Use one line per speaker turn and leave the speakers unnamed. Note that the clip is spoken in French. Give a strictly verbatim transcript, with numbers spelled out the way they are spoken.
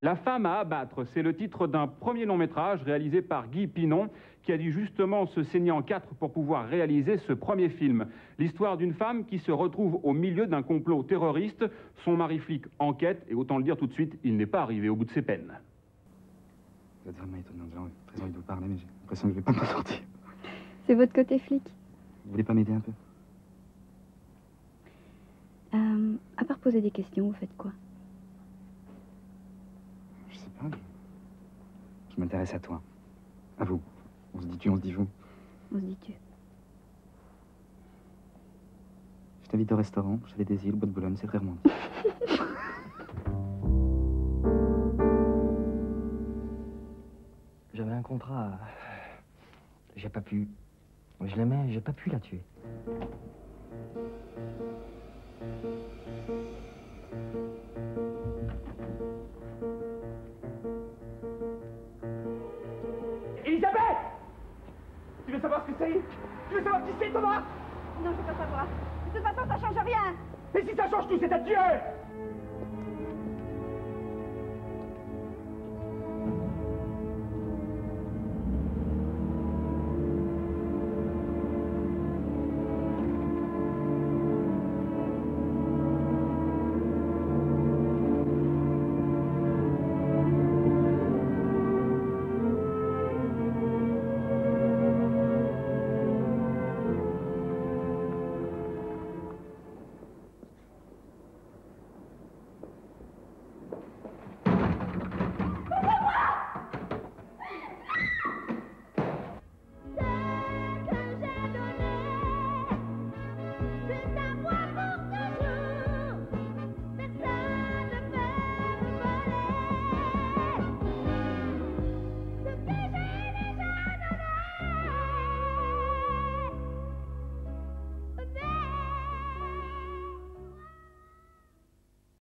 La femme à abattre, c'est le titre d'un premier long métrage réalisé par Guy Pinon, qui a dû justement se saigner en quatre pour pouvoir réaliser ce premier film. L'histoire d'une femme qui se retrouve au milieu d'un complot terroriste. Son mari flic enquête, et autant le dire tout de suite, il n'est pas arrivé au bout de ses peines.
Vous êtes vraiment étonnant, j'ai très envie de vous parler, mais j'ai l'impression que je ne vais pas m'en sortir.
C'est votre côté flic.
Vous voulez pas m'aider un peu?
euh, À part poser des questions, vous faites quoi?
Je sais pas. Je m'intéresse à toi. À vous. On se dit tu, on se dit vous.
On se dit tu.
Je t'invite au restaurant, Chalet des Îles, Bois de Boulogne, c'est très romantique.
J'avais un contrat. J'ai pas pu. Je l'aimais, j'ai pas pu la tuer.
Elisabeth! Tu veux savoir ce que c'est? Tu veux savoir qui c'est, Thomas?
Non, je veux pas savoir. De toute façon, ça change rien.
Et si ça change tout, c'est à Dieu!